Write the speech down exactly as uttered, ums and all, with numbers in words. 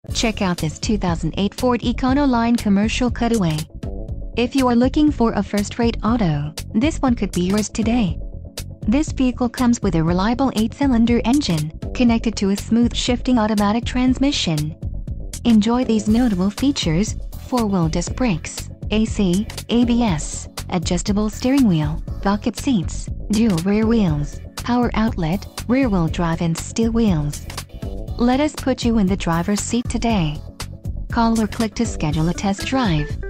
Check out this two thousand eight Ford Econoline commercial cutaway. If you are looking for a first-rate auto, this one could be yours today. This vehicle comes with a reliable eight-cylinder engine, connected to a smooth shifting automatic transmission. Enjoy these notable features: four-wheel disc brakes, A C, A B S, adjustable steering wheel, bucket seats, dual rear wheels, power outlet, rear-wheel drive and steel wheels. Let us put you in the driver's seat today. Call or click to schedule a test drive.